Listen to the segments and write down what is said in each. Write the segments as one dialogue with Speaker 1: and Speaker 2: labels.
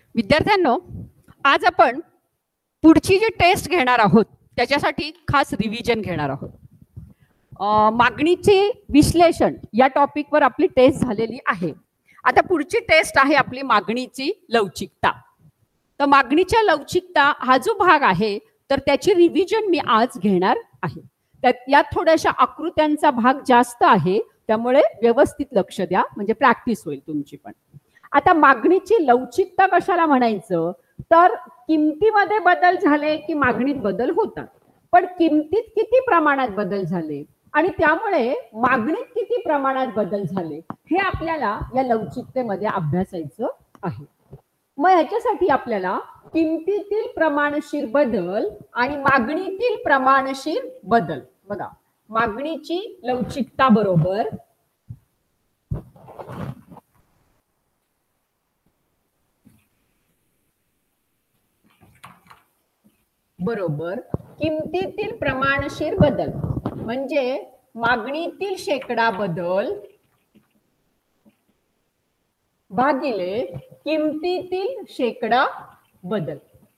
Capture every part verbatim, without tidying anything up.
Speaker 1: विद्यार्थ्यांनो, आज आपण पुढची जी टेस्ट घेणार आहोत त्याच्यासाठी खास रिव्हिजन घेणार आहोत. अ, मागणीचे विश्लेषण या टॉपिकवर आपली टेस्ट झालेली आहे. आता पुढची टेस्ट आहे आपली मागणीची लवचिकता. तर मागणीच्या लवचिकता हा जो भाग आहे तर त्याची रिव्हिजन मी आज घेणार आहे. त्यात यात थोड्याशा आकृत्यांचा भाग जास्त आहे, त्यामुळे व्यवस्थित लक्ष द्या, म्हणजे प्रॅक्टिस होईल तुमची पण. आता मागणीची लवचिकता कशाला म्हणायचं, तर किमतीमध्ये बदल झाले की मागणीत बदल होतात, पण किमतीत किती प्रमाणात बदल झाले आणि त्यामुळे मागणीत किती प्रमाणात बदल झाले हे आपल्याला या लवचिकतेमध्ये अभ्यासायचं आहे. मग याच्यासाठी आपल्याला किमतीतील प्रमाणशीर बदल आणि मागणीतील प्रमाणशीर बदल, बघा मागणीची लवचिकता बरोबर बरोबर किमतीतील प्रमाणशीर बदल म्हणजे मागणीतील शेकडा बदल भागिले किमतीतील शेकडा बदल.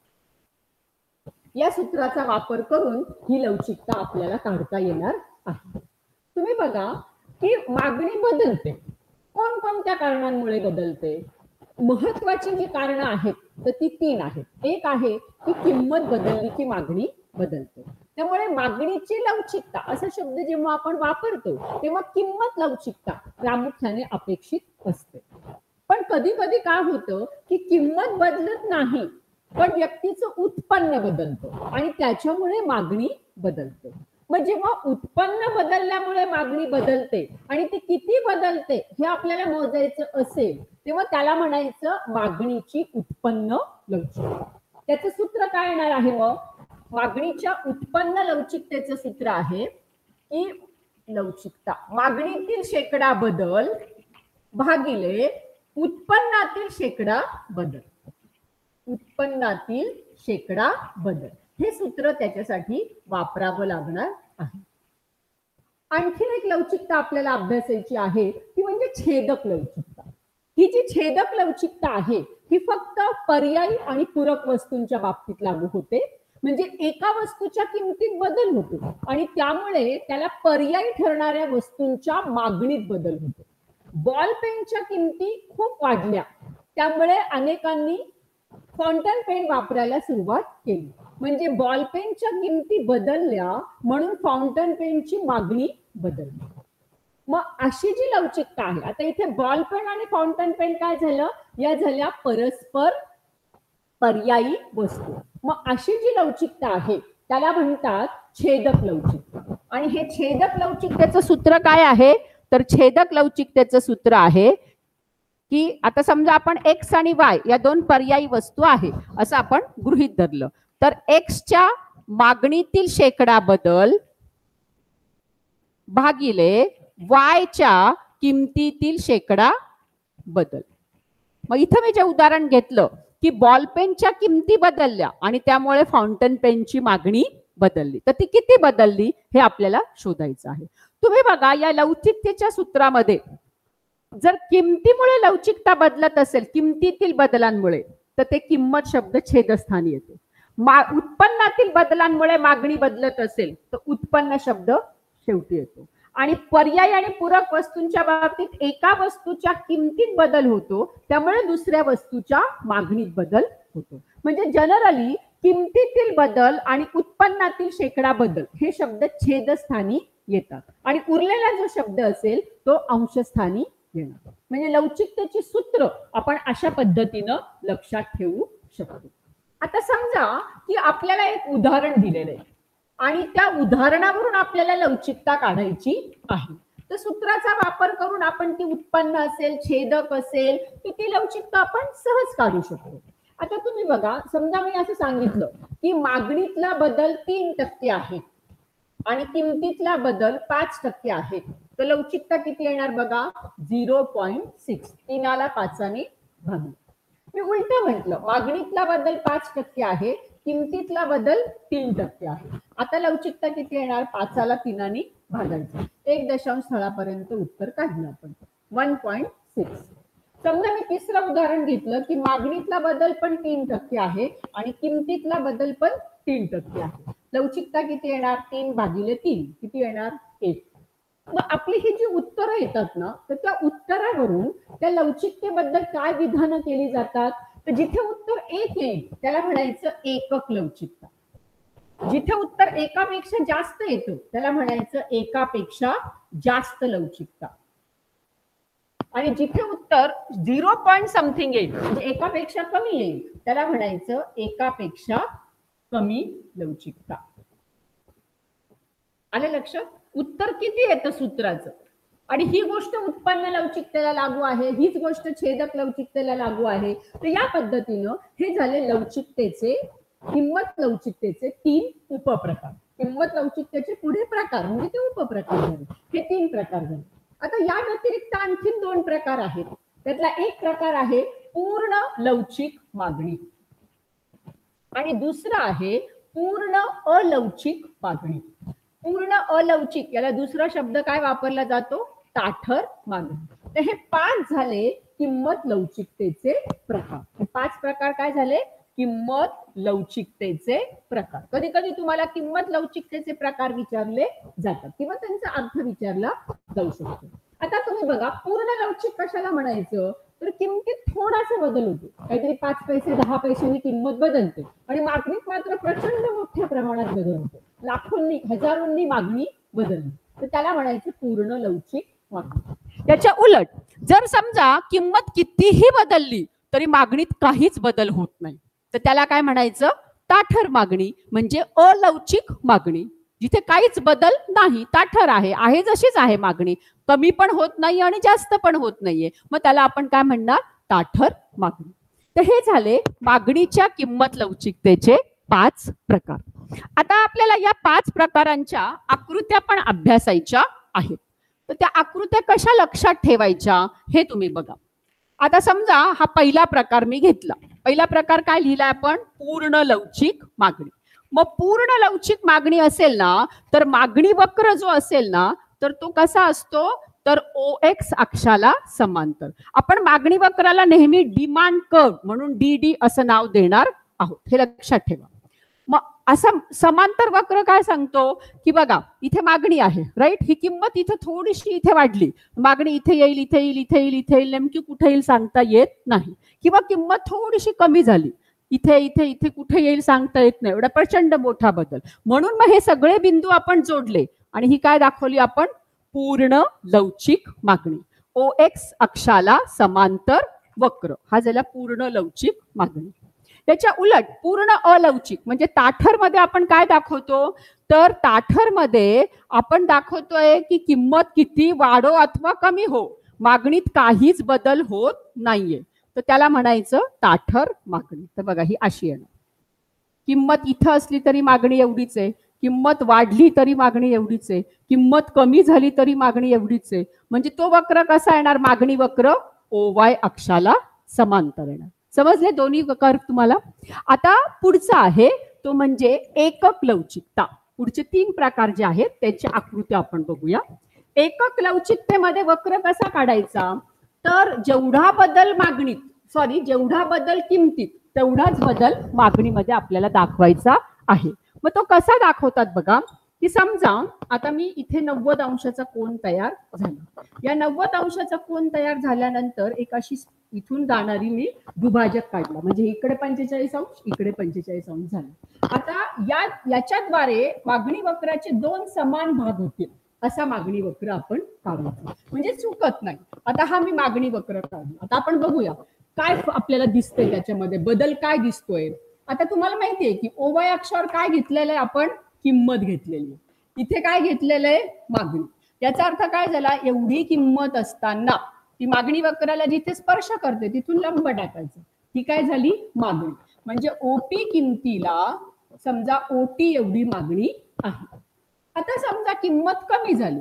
Speaker 1: या सूत्राचा वापर करून ही लवचिकता आपल्याला काढता येणार आहे. तुम्ही बघा की मागणी बदलते, कोणकोणत्या कारणांमुळे बदलते. महत्वाची जी कारणं आहेत तर ती तीन आहेत. एक आहे की किंमत बदलली की मागणी बदलते. त्यामुळे मागणीची लवचिकता असा शब्द जेव्हा आपण वापरतो तेव्हा किंमत लवचिकता प्रामुख्याने अपेक्षित असते. पण कधी कधी काय होतं की किंमत बदलत नाही, पण व्यक्तीचं उत्पन्न बदलतं आणि त्याच्यामुळे मागणी बदलते. मग जेव्हा उत्पन्न बदलल्यामुळे मागणी बदलते आणि ती किती बदलते हे आपल्याला मोजायचं असेल तेव्हा त्याला म्हणायचं मागणीची उत्पन्न लवचिकता. त्याचं सूत्र काय येणार आहे, मग मागणीच्या उत्पन्न लवचिकतेचं सूत्र आहे की लवचिकता मागणीतील शेकडा बदल भागिले उत्पन्नातील शेकडा बदल. उत्पन्नातील शेकडा बदल हे सूत्र त्याच्यासाठी वापरावं लागणार आहे. आणखीन एक लवचिकता आपल्याला अभ्यासायची आहे ती म्हणजे छेदक लवचिकता. ही जी छेदक लवचिकता आहे ही फक्त पर्यायी आणि पूरक वस्तूंच्या बाबतीत लागू होते. म्हणजे एका वस्तूच्या किमतीत बदल होतो आणि त्यामुळे त्याला पर्यायी ठरणाऱ्या वस्तूंच्या मागणीत बदल होतो. बॉल पेनच्या किमती खूप वाढल्या, त्यामुळे अनेकांनी फाउंटन पेन वापरायला सुरुवात केली. म्हणजे बॉल पेनच्या किमती बदलल्या म्हणून फाउंटन पेनची मागणी बदलली. मग अशी जी लवचिकता आहे, आता इथे बॉल पेन आणि फाउंटन पेन काय झालं, या झाल्या परस्पर पर्यायी वस्तू. मग अशी जी लवचिकता आहे त्याला म्हणतात छेदक लवचिकता. आणि हे छेदक लवचिकतेचं सूत्र काय आहे, तर छेदक लवचिकतेचं सूत्र आहे की आता समजा आपण एक्स आणि वाय या दोन पर्यायी वस्तू आहे असं आपण गृहीत धरलं, तर एक्सच्या मागणीतील शेकडा बदल भागिले वायच्या किमतीतील शेकडा बदल. मग इथं मी जे उदाहरण घेतलं की बॉल पेनच्या किमती बदलल्या आणि त्यामुळे फाउंटन पेनची मागणी बदलली, तर ती किती बदलली हे आपल्याला शोधायचं आहे. तुम्ही बघा या लवचिकतेच्या सूत्रामध्ये जर किमतीमुळे लवचिकता बदलत असेल, किमतीतील बदलांमुळे, तर ते किंमत शब्द छेदस्थानी येतो. उत्पन्नातील बदलांमुळे मागणी बदलत असेल तर उत्पन्न शब्द शेवटी येतो. आणि पर्यायी आणि पूरक वस्तूंच्या बाबतीत एका वस्तूच्या किमतीत बदल होतो, त्यामुळे दुसऱ्या वस्तूच्या मागणीत बदल होतो. म्हणजे जनरली किमतीतील बदल आणि उत्पन्नातील शेकडा बदल हे शब्द छेदस्थानी येतात आणि उरलेला जो शब्द असेल तो अंशस्थानी येणार. म्हणजे लवचिकतेची सूत्र आपण अशा पद्धतीनं लक्षात ठेवू शकतो. आता समजा की आपल्याला एक उदाहरण दिलेलं आहे आणि त्या उदाहरणावरून आपल्याला लवचिकता काढायची आहे, तर सूत्राचा वापर करून आपण ती उत्पन्न असेल, छेदक असेल, तर ती लवचिकता आपण सहज काढू शकतो. आता तुम्ही बघा, समजा मी असं सांगितलं की मागणीतला बदल तीन टक्के आहे आणि किमतीतला बदल पाच टक्के आहे, तर लवचिकता किती येणार बघा, झिरो पॉईंट सिक्स. तीनाला पाचाने भागलं. मी उलट म्हटलं, मागणीतला बदल पाच टक्के आहे, किमतीतला बदल तीन टक्के आहे. आता लवचिकता किती येणार, पाचाला तीनाने भागायचं. एक दशांश स्थळापर्यंत उत्तर काढलं आपण, वन पॉईंट सिक्स. समजा मी तिसरं उदाहरण घेतलं की मागणीतला बदल पण तीन टक्के आहे आणि किमतीतला बदल पण तीन टक्के आहे. लवचिकता किती येणार? तीन भागिले तीन किती येणार? एक. मग आपली ही जी उत्तरं येतात ना, तर त्या उत्तरावरून त्या लवचिकतेबद्दल काय विधानं केली जातात? तर जिथे उत्तर एक येईल त्याला म्हणायचं एकक लवचिकता. जिथे उत्तर एकापेक्षा जास्त येतं त्याला म्हणायचं एकापेक्षा जास्त लवचिकता. आणि जिथे उत्तर झिरो पॉईंट समथिंग येईल म्हणजे एकापेक्षा कमी येईल त्याला म्हणायचं एकापेक्षा कमी लवचिकता. आलं लक्षात? उत्तर किती येतं सूत्राचं आणि ही गोष्ट उत्पन्न लवचिकतेला लागू आहे, हीच गोष्ट छेदक लवचिकतेला लागू आहे. तर या पद्धतीनं हे झाले लवचिकतेचे किंमत लवचिकतेचे तीन उपप्रकार. किंमत लवचिकतेचे पुढे प्रकार म्हणजे ते उपप्रकार झाले. हे तीन प्रकार झाले. आता या व्यतिरिक्त आणखीन दोन प्रकार आहेत. त्यातला एक प्रकार आहे पूर्ण लवचिक मागणी आणि दुसरा आहे पूर्ण अलवचिक मागणी. पूर्ण अलवचिक याला दुसरा शब्द काय वापरला जातो? ताठर मागणी. तर हे पाच झाले किंमत लवचिकतेचे प्रकार. हे पाच प्रकार काय झाले? किंमत लवचिकतेचे प्रकार. कधी कधी तुम्हाला किंमत लवचिकतेचे प्रकार विचारले जातात किंवा त्यांचा अर्थ विचारला जाऊ शकतो. आता तुम्ही बघा पूर्ण लवचिक कशाला म्हणायचं? तर किमतीत थोडासा बदल होतो, काहीतरी पाच पैसे दहा पैशांनी किंमत बदलते आणि मागणीत मात्र प्रचंड मोठ्या प्रमाणात बदल होतो, लाखोंनी हजारोंनी मागणी बदलली, तर त्याला म्हणायचं पूर्ण लवचिक मागणी. त्याच्या उलट जर समजा किंमत कितीही बदलली तरी मागणीत काहीच बदल होत नाही तर त्याला काय म्हणायचं? ताठर मागणी म्हणजे अलवचिक मागणी. जिथे काहीच बदल नाही, ताठर आहे, आहे जशीच आहे मागणी, कमी पण होत नाही आणि जास्त पण होत नाहीये, मग त्याला आपण काय म्हणणार? ताठर मागणी. तर हे झाले मागणीच्या किंमत लवचिकतेचे पाच प्रकार. आता आपल्याला या पाच प्रकारांच्या आकृत्या पण अभ्यासायच्या आहेत. तर त्या आकृत्या कशा लक्षात ठेवायच्या हे तुम्ही बघा. आता समजा हा पहिला प्रकार मी घेतला. पहिला प्रकार काय लिहिलाय आपण? पूर्ण लवचिक मागणी. मग पूर्ण लवचिक मागणी असेल ना तर मागणी वक्र जो असेल ना तर तो कसा असतो? तर ओ एक्स अक्षाला समांतर. आपण मागणी वक्राला नेहमी डिमांड कर्व म्हणून डी डी असं नाव देणार आहोत, हे लक्षात ठेवा. मग असा समांतर वक्र काय सांगतो की बघा इथे मागणी आहे, राईट, ही किंमत इथे थोडीशी इथे वाढली, मागणी इथे येईल इथे येईल इथे येईल इथे येईल, नेमकी कुठे येईल सांगता येत नाही, किंवा किंमत थोडीशी कमी झाली, इथे इथे इथे कुठे येईल सांगता येत नाही, एवढा प्रचंड मोठा बदल. म्हणून मग हे सगळे बिंदू आपण जोडले आणि ही काय दाखवली आपण? पूर्ण लवचिक मागणी. ओ एक्स अक्षाला समांतर वक्र हा झाला पूर्ण लवचिक मागणी. त्याच्या उलट पूर्ण अलवचिक म्हणजे ताठर मध्ये आपण काय दाखवतो? तर ताठर मध्ये आपण दाखवतोय की किंमत किती वाढो अथवा कमी हो, मागणीत काहीच बदल होत नाहीये, तर त्याला म्हणायचं ताठर मागणी. तर बघा ही अशी आहे, किंमत इथं असली तरी मागणी एवढीच आहे, किंमत वाढली तरी मागणी एवढीच आहे, किंमत कमी झाली तरी मागणी एवढीच आहे. म्हणजे तो वक्र कसा येणार? मागणी वक्र ओ वाय अक्षाला समांतर येणार. समजले दोन्ही कर्व तुम्हाला? आता पुढचा आहे तो म्हणजे एकक लवचिकता. पुढचे तीन प्रकार जे आहेत त्याची आकृती आपण बघूया. एकक लवचिकतेमध्ये वक्र कसा काढायचा? तर जेवढा बदल मागणीत सॉरी जेवढा बदल किमतीत तेवढाच बदल मागणीमध्ये आपल्याला दाखवायचा आहे. मग तो कसा दाखवतात बघा की समजा आता मी इथे नव्वद अंशाचा कोन तयार झाला, या नव्वद अंशाचा कोन तयार झाल्यानंतर एक अशी इथून जाणारी मी दुभाजक काढला, म्हणजे इकडे पंचेचाळीस अंश इकडे पंचेचाळीस अंश झाला. आता या याच्याद्वारे मागणी वक्राचे दोन समान भाग होतील असा मागणी वक्र आपण काढायचा, म्हणजे चुकत नाही. आता हा मी मागणी वक्र काढला. आता आपण बघूया काय आपल्याला दिसतंय त्याच्यामध्ये, बदल काय दिसतोय. आता तुम्हाला माहितीये की ओवाय अक्षावर काय घेतलेलं आहे आपण? किंमत घेतलेली. इथे काय घेतलेलं आहे? मागणी. याचा अर्थ काय झाला? एवढी किंमत असताना ती मागणी वक्राला जिथे स्पर्श करते तिथून लंब टाकायचं, ही काय झाली? मागणी. म्हणजे ओपी किमतीला समजा ओटी एवढी मागणी आहे. आता समजा किंमत कमी झाली,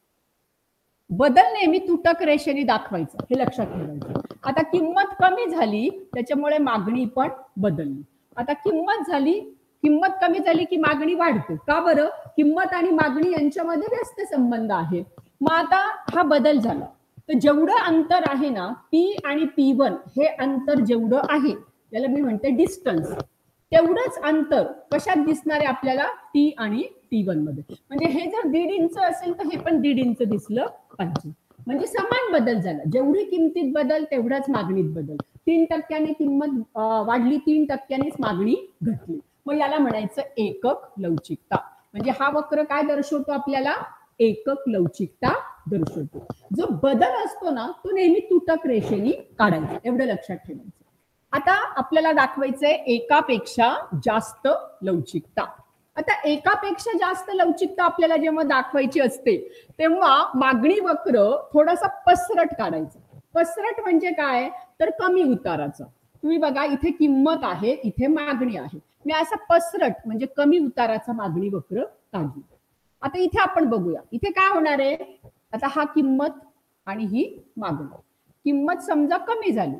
Speaker 1: बदल नेहमी तुटक रेषेने दाखवायचं, हे लक्षात ठेवायचं. आता किंमत कमी झाली त्याच्यामुळे मागणी पण बदलली. आता किंमत झाली किंमत कमी झाली की मागणी वाढते. का बरं? किंमत आणि मागणी यांच्यामध्ये व्यस्त संबंध आहे. मग आता हा बदल झाला, तर जेवढं अंतर आहे ना पी आणि पी वन हे अंतर जेवढं आहे त्याला मी म्हणते डिस्टन्स, तेवढंच अंतर कशात दिसणार आहे आपल्याला टी आणि टी वन मध्ये. म्हणजे हे जर दीड इंच असेल तर हे पण दीड इंच दिसलं पाहिजे. म्हणजे समान बदल झाला, जेवढी किमतीत बदल तेवढाच मागणीत बदल. तीन टक्क्याने किंमत वाढली, तीन टक्क्यानेच मागणी घटली. मग याला म्हणायचं एकक लवचिकता. म्हणजे हा वक्र काय दर्शवतो आपल्याला, एकक लवचिकता दर्शवतो. जो बदल असतो ना तो नेहमी तुटक रेषेने काढायचा, एवढं लक्षात ठेवायचं. आता आपल्याला दाखवायचंय एकापेक्षा जास्त लवचिकता. आता एकापेक्षा जास्त लवचिकता आपल्याला जेव्हा दाखवायची असते तेव्हा मागणी वक्र थोडासा पसरट काढायचा. पसरट म्हणजे काय, तर कमी उताराचा. तुम्ही बघा इथे किंमत आहे, इथे मागणी आहे. मी असा पसरट म्हणजे कमी उताराचा मागणी वक्र काढली. आता इथे आपण बघूया इथे काय होणार आहे. आता हा किंमत आणि ही मागणी. किंमत समजा कमी झाली,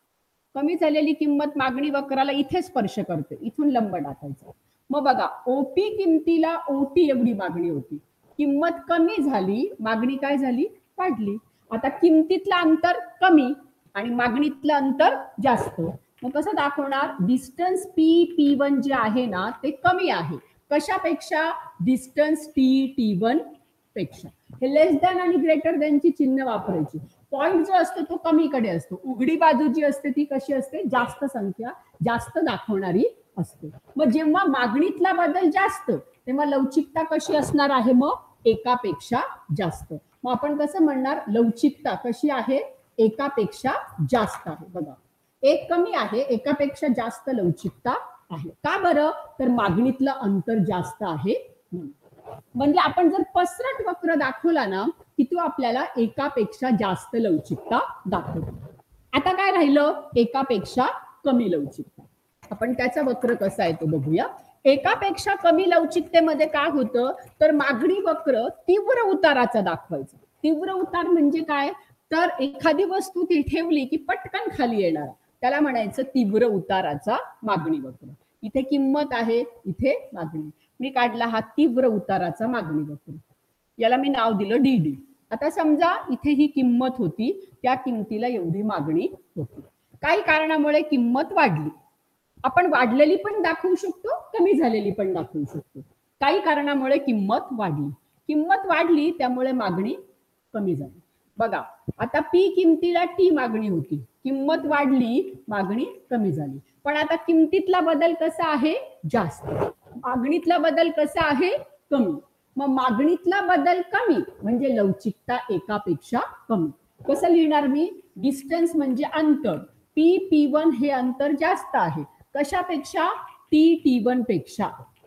Speaker 1: कमी झालेली किंमत मागणी वक्राला इथे स्पर्श करते, इथून लंब टाकायचा. मग बघा ओपी किमतीला ओटी एवढी मागणी होती, किंमत कमी झाली, मागणी काय झाली, वाढली. आता किमतीतलं अंतर कमी आणि मागणीतलं अंतर जास्त. मग कसं दाखवणार, डिस्टन्स पी पी वन जे आहे ना ते कमी आहे. कशापेक्षा, डिस्टन्स टी टी वन पेक्षा. हे लेस दॅन आणि ग्रेटर दॅनची चिन्ह वापरायची. पॉइंट जो असतो तो कमीकडे असतो, उघडी बाजू जी असते ती कशी असते, जास्त संख्या जास्त दाखवणारी असते. मग जेव्हा मागणीतला बदल जास्त तेव्हा लवचिकता कशी असणार आहे, मग एकापेक्षा जास्त. मग आपण कसं म्हणणार, लवचिकता कशी आहे, एकापेक्षा जास्त आहे. बघा एक कमी आहे, एकापेक्षा जास्त लवचिकता आहे. का बरं, तर मागणीतलं अंतर जास्त आहे. म्हणजे आपण जर पसरट वक्र दाखवला ना की तो आपल्याला एकापेक्षा जास्त लवचिकता दाखवतो. आता काय राहिलं, एकापेक्षा कमी लवचिकता. आपण त्याचा वक्र कसा आहे तो बघूया. एकापेक्षा कमी लवचिकतेमध्ये काय होतं, तर मागणी वक्र तीव्र उताराचा दाखवायचा. तीव्र उतार म्हणजे काय, तर एखादी वस्तू ती ठेवली की पटकन खाली येणार, त्याला म्हणायचं तीव्र उताराचा मागणी वक्र. इथे किंमत आहे, इथे मागणी. मी काढला हा तीव्र उताराचा मागणी वक्र, याला मी नाव दिलं डी डी. आता समजा इथे ही किंमत होती, त्या किमतीला एवढी मागणी होती. काही कारणामुळे किंमत वाढली, आपण वाढलेली पण दाखवू शकतो, कमी झालेली पण दाखवू शकतो. काही कारणामुळे किंमत वाढली, किंमत वाढली त्यामुळे मागणी कमी झाली. बघा आता पी किमतीला टी मागणी होती, किंमत वाढली, मागणी कमी झाली. पण आता किमतीतला बदल कसा आहे, जास्त. मागणीतला बदल कसा आहे, कमी. मग मागणीतला बदल कमी म्हणजे लवचिकता एकापेक्षा कमी. कसं लिहिणार मी, डिस्टन्स म्हणजे अंतर. पी पी वन हे अंतर जास्त आहे, कशापेक्षा, टी टी वन पेक्षा.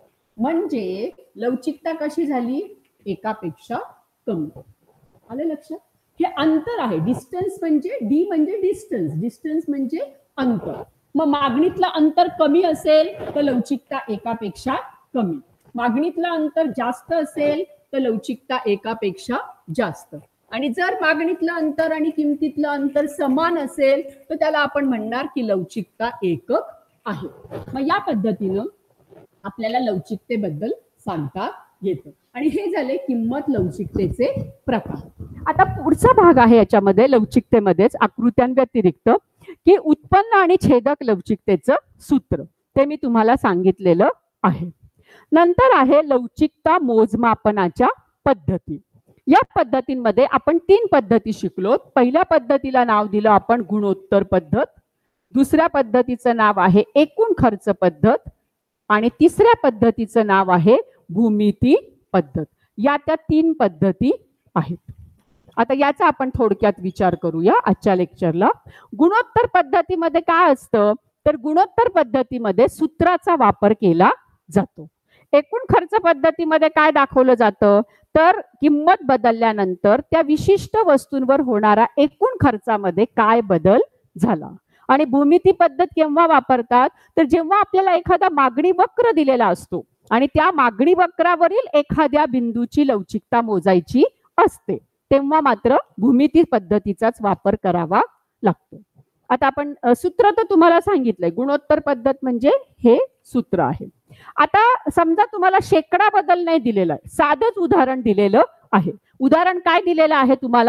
Speaker 1: म्हणजे लवचिकता कशी झाली, एकापेक्षा कमी. आलं लक्षात. हे अंतर आहे, डिस्टन्स म्हणजे डी म्हणजे डिस्टन्स, डिस्टन्स म्हणजे अंतर. मग मागणीतलं अंतर कमी असेल तर लवचिकता एकापेक्षा कमी, मागणीतलं अंतर जास्त असेल तर लवचिकता एकापेक्षा जास्त. आणि जर मागणीतलं अंतर आणि किमतीतलं अंतर समान असेल तर त्याला आपण म्हणणार की लवचिकता एकक आहे. मग या पद्धतीनं आपल्याला लवचिकतेबद्दल सांगता येतं. आणि हे झाले किंमत लवचिकतेचे प्रकार. आता पुढचा भाग आहे याच्यामध्ये लवचिकतेमध्येच आकृत्यांव्यतिरिक्त की उत्पन्न आणि छेदक लवचिकतेचं सूत्र, ते मी तुम्हाला सांगितलेलं आहे. नंतर आहे लवचिकता मोजमापनाच्या पद्धती. या पद्धतींमध्ये आपण तीन पद्धती शिकलो. पहिल्या पद्धतीला नाव दिलं आपण गुणोत्तर पद्धत, दुसऱ्या पद्धतीचं नाव आहे एकूण खर्च पद्धत आणि तिसऱ्या पद्धतीचं नाव आहे भूमिती पद्धत. या त्या तीन पद्धती आहेत. आता याचा आपण थोडक्यात विचार करूया आजच्या लेक्चरला. गुणोत्तर पद्धतीमध्ये काय असतं, तर गुणोत्तर पद्धतीमध्ये सूत्राचा वापर केला जातो. एकूण खर्च पद्धतीमध्ये काय दाखवलं जातं, तर किंमत बदलल्यानंतर त्या विशिष्ट वस्तूंवर होणारा एकूण खर्चामध्ये काय बदल झाला. आणि भूमिती पद्धत केव्हा वापरतात, तर जेव्हा आपल्याला एखादा मागणी वक्र दिलेला असतो आणि त्या मागणी वक्रावरील एखाद्या बिंदूची लवचिकता मोजायची असते, तेव्हा मात्र भूमिती पद्धतीचाच वापर करावा लागतो. आता आपण सूत्र तर तुम्हाला सांगितलंय, गुणोत्तर पद्धत म्हणजे हे सूत्र आहे. आता समजा तुम्हाला शेकडा बदल नाही दिलेला आहे, साधंच उदाहरण दिलेलं आहे. उदाहरण काय दिलेलं आहे तुम्हाला,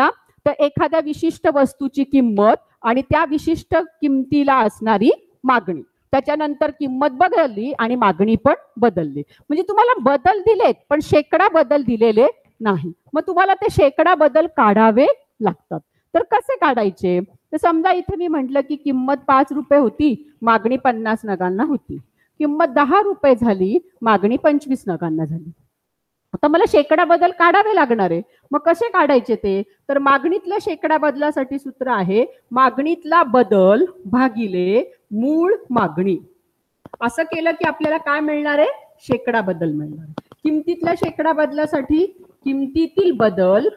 Speaker 1: तर एखाद्या विशिष्ट वस्तूची किंमत आणि त्या विशिष्ट किमतीला असणारी मागणी, त्याच्यानंतर किंमत बदलली आणि मागणी पण बदलली. म्हणजे तुम्हाला बदल दिलेत पण शेकडा बदल दिलेले नाही. मग तुम्हाला ते शेकडा बदल काढावे लागतात. तर कसे काढायचे? तर समजा इथे मी म्हटलं की किंमत पाच रुपये होती, मागणी पन्नास नगांना होती. किंमत दहा रुपये झाली, मागणी पंचवीस नगांना झाली. आता मला शेकडा बदल काढावे लागणार आहे. मग कसे काढायचे ते? तर मागणीतल्या शेकडा बदलासाठी सूत्र आहे मागणीतला बदल भागिले मूळ मागणी. असं केलं की आपल्याला काय मिळणार आहे? शेकडा बदल मिळणार. किमतीतल्या शेकडा बदलासाठी किमतीतील बदल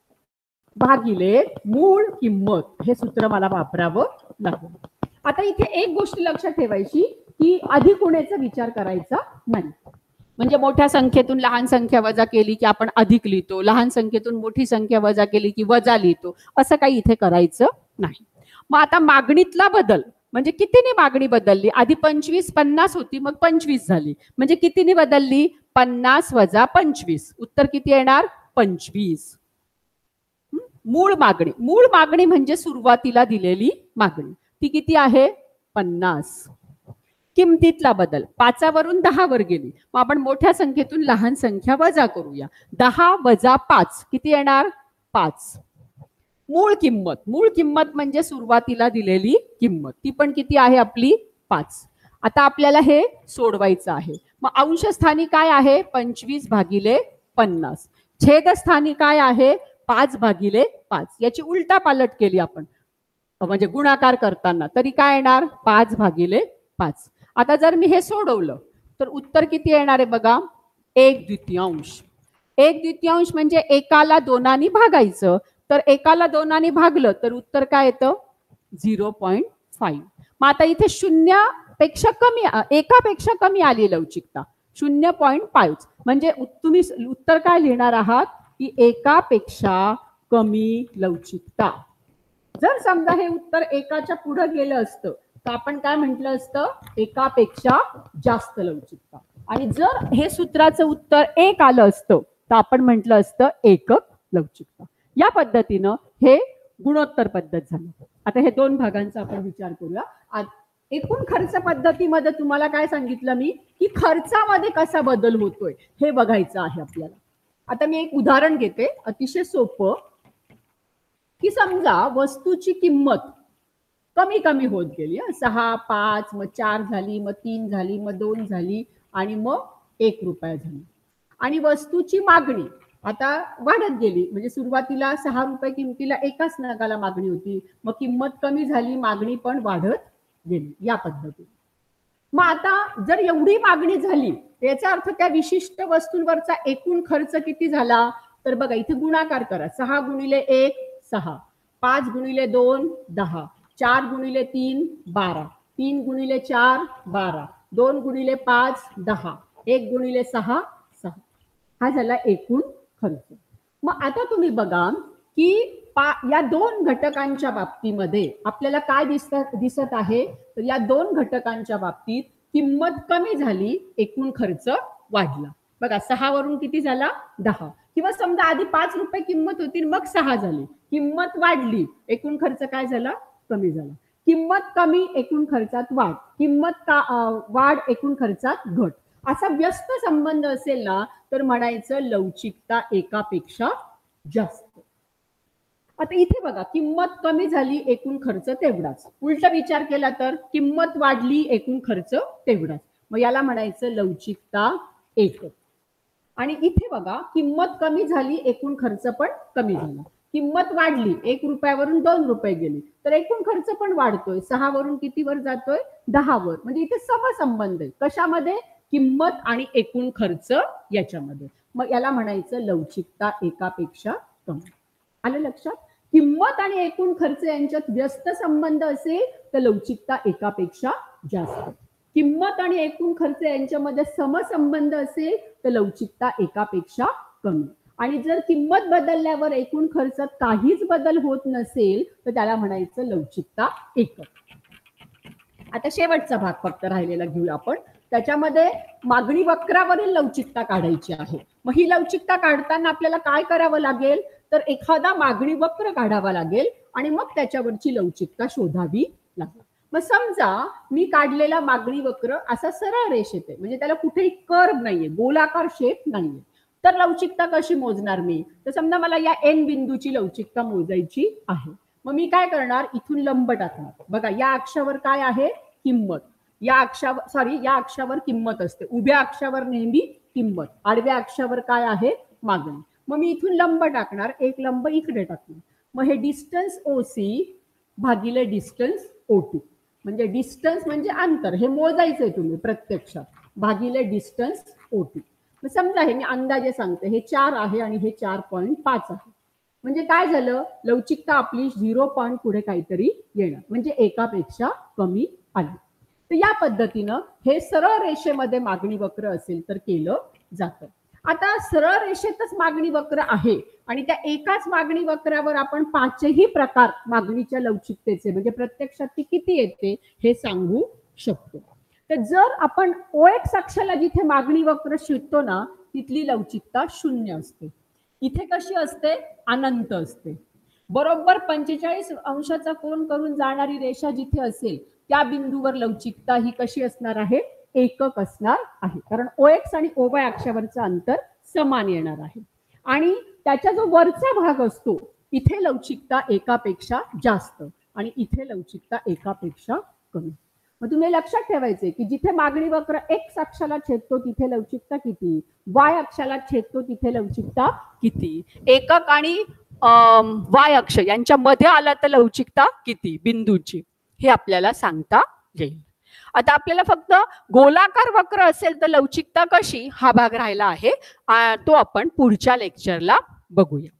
Speaker 1: भागिले मूळ किंमत हे सूत्र मला वापरावं लागेल. आता इथे एक गोष्ट लक्षात ठेवायची की अधिक उणेचा विचार करायचा नाही. म्हणजे मोठ्या संख्येतून लहान संख्या वजा केली की आपण अधिक लिहितो, लहान संख्येतून मोठी संख्या वजा केली की वजा लिहितो, असं काही इथे करायचं नाही. मग आता मागणीतला बदल म्हणजे कितीने मागणी बदलली? आधी पंचवीस पन्नास होती, मग पंचवीस झाली, म्हणजे कितीने बदलली? पन्नास वजा पंचवीस. उत्तर किती येणार? पंचवीस. मूळ मागणी, मूळ मागणी म्हणजे सुरुवातीला दिलेली मागणी, ती किती आहे? पन्नास. किमतीतला बदल पाचावरून दहा वर गेली, मग आपण मोठ्या संख्येतून लहान संख्या वजा करूया. दहा वजा पाच किती येणार? पाच. मूळ किंमत, मूळ किंमत म्हणजे सुरुवातीला दिलेली किंमत, ती पण किती आहे आपली? पाच. आता आपल्याला हे सोडवायचं आहे. मग अंशस्थानी काय आहे? पंचवीस भागिले पन्नास. छेदस्थानी काय आहे? पाच भागिले पाच. याची उलटा पालट केली आपण म्हणजे गुणाकार करताना, तरी काय येणार? पाच भागिले पाच. आता जर मी हे सोडवलं तर उत्तर किती येणार आहे बघा? एक द्वितीयांश. एक द्वितीयांश म्हणजे एकाला दोनाने भागायचं, तर एकाला दोनाने भागलं तर उत्तर काय येतं? Zero point five. मग आता इथे शून्य पेक्षा कमी, एकापेक्षा कमी आली लवचिकता, शून्य पॉईंट फाईव्ह. म्हणजे तुम्ही उत्तर काय लिहिणार आहात की एकापेक्षा कमी लवचिकता. जर समजा हे उत्तर एकाच्या पुढे गेलं असतं तर आपण काय म्हटलं असतं? एकापेक्षा जास्त लवचिकता. आणि जर हे सूत्राचं उत्तर एक आलं असतं तर आपण म्हटलं असतं एकक लवचिकता. या पद्धतीनं हे गुणोत्तर पद्धत झाली. आता हे दोन भागांचा आपण विचार करूया. एकूण खर्च पद्धतीमध्ये तुम्हाला काय सांगितलं मी की खर्चामध्ये कसा बदल होतोय हे बघायचं आहे आपल्याला. आता मी एक उदाहरण घेते अतिशय सोपं, की समजा वस्तूची किंमत कमी कमी होत गेली, सहा पाच, मग चार झाली, मग तीन झाली, मग दोन झाली आणि मग एक रुपया झाली. आणि वस्तूची मागणी आता वाढत गेली, म्हणजे सुरुवातीला सहा रुपये किमतीला एकाच नगाला मागणी होती, मग किंमत कमी झाली, मागणी पण वाढत गेली. या पद्धतीने मग आता जर एवढी मागणी झाली याचा अर्थ त्या विशिष्ट वस्तूंवरचा एकूण खर्च किती झाला? तर बघा इथे गुणाकार करा. सहा गुणिले एक सहा, पाच गुणिले दोन दहा, चार गुणिले तीन बारा, तीन गुणिले चार बारा, दोन गुणिले पाच दहा, एक गुणिले सहा सहा. हा झाला एकूण खर्च. मग आता तुम्ही बघा की या दोन घटकांच्या बाबतीमध्ये आपल्याला काय दिसत दिसत आहे? तर या दोन घटकांच्या बाबतीत किंमत कमी झाली, एकूण खर्च वाढला. बघा सहा वरून किती झाला? दहा. किंवा समजा आधी पाच रुपये किंमत होती मग सहा झाली, किंमत वाढली, एकूण खर्च काय झाला? कमी झाला. किंमत कमी, एकूण खर्चात वाढ, किंमत का वाढ, एकूण खर्चात घट. असा व्यस्त संबंध असेल ना तर म्हणायचं लवचिकता एकापेक्षा जास्त. आता इथे बघा किंमत कमी झाली, एकूण खर्च तेवढाच. उलटा विचार केला तर किंमत वाढली, एकूण खर्च तेवढाच. मग याला म्हणायचं लवचिकता एकक. आणि इथे बघा किंमत कमी झाली, एकूण खर्च पण कमी झाला. किंमत वाढली, एक रुपयावरून दोन रुपये गेली तर एकूण खर्च पण वाढतोय, सहा वरून किती वर जातोय? दहा वर. म्हणजे इथे समसंबंध आहे. कशामध्ये? किंमत आणि एकूण खर्च याच्यामध्ये. मग याला म्हणायचं लवचिकता एकापेक्षा कमी. आलं लक्षात? किंमत आणि एकूण खर्च यांच्यात व्यस्त संबंध असेल तर लवचिकता एकापेक्षा जास्त. किंमत आणि एकूण खर्च यांच्यामध्ये समसंबंध असेल तर लवचिकता एकापेक्षा कमी. आणि जर किंमत बदलल्यावर एकूण खर्चात काहीच बदल होत नसेल तर त्याला म्हणायचं लवचिकता एकक. आता शेवटचा भाग फक्त राहिलेला घेऊया आपण. त्याच्यामध्ये मागणी वक्रावरील लवचिकता काढायची आहे. मग ही लवचिकता काढताना आपल्याला काय करावं लागेल? तर एखादा मागणी वक्र काढावा लागेल आणि मग त्याच्यावरची लवचिकता शोधावी लागेल. मग समजा मी काढलेला मागणी वक्र असा सरळ रेषेत आहे, म्हणजे त्याला कुठेही कर्व नाहीये, गोलाकार शेप नाहीये, तर लवचिकता कशी मोजणार मी? तर समजा मला या एन बिंदूची लवचिकता मोजायची आहे. मग मी काय करणार, इथून लंब टाकणार. बघा या अक्षावर काय आहे, किंमत. या अक्षावर सॉरी या अक्षावर किंमत असते, उभ्या अक्षावर नेहमी किंमत, आडव्या अक्षावर काय आहे, मागणी. मग मी इथून लंब टाकणार, एक लंब इकडे टाकणार. मग हे डिस्टन्स ओ सी भागिले डिस्टन्स ओ टू, म्हणजे डिस्टन्स म्हणजे अंतर, हे मोजायचंय तुम्ही प्रत्यक्षात, भागिले डिस्टन्स ओ टू. मग समजा हे मी अंदाजे सांगते, हे चार आहे आणि हे चार पॉईंट पाच आहे. म्हणजे काय झालं, लवचिकता आपली झिरो पॉईंट पुढे काहीतरी येणार, म्हणजे एकापेक्षा कमी आली. तर या पद्धतीनं हे सरळ रेषेमध्ये मागणी वक्र असेल तर केलं जातं. आता सरळ रेषेतच मागणी वक्र आहे आणि त्या एकाच मागणी वक्रावर आपण पाचही प्रकार मागणीच्या लवचिकतेचे, म्हणजे प्रत्यक्षात ती किती येते हे सांगू शकतो. तर जर आपण ओ एक्स अक्षाला जिथे मागणी वक्र शोधतो ना, तिथली लवचिकता शून्य असते. इथे कशी असते, अनंत असते. बरोबर पंचेचाळीस अंशाचा कोन करून जाणारी रेषा जिथे असेल त्या बिंदूवर लवचिकता ही कशी असणार आहे, एकक असणार आहे, कारण ओ एक्स आणि ओ वाय अक्षावरचं अंतर समान येणार आहे. आणि त्याचा जो वरचा भाग असतो इथे लवचिकता एकापेक्षा जास्त आणि इथे लवचिकता एकापेक्षा कमी. मग तुम्ही लक्षात ठेवायचे की जिथे मागणी वक्र एक्स अक्षाला छेदतो तिथे लवचिकता किती, वाय अक्षाला छेदतो तिथे लवचिकता किती, एकक आणि वाय अक्ष यांच्या मध्ये आला तर लवचिकता किती बिंदूची, हे आपल्याला सांगता येईल. आता आपल्याला फक्त गोलाकार वक्र असेल तर लवचिकता कशी हा भाग राहिला आहे, तो आपण पुढच्या लेक्चरला बघूया.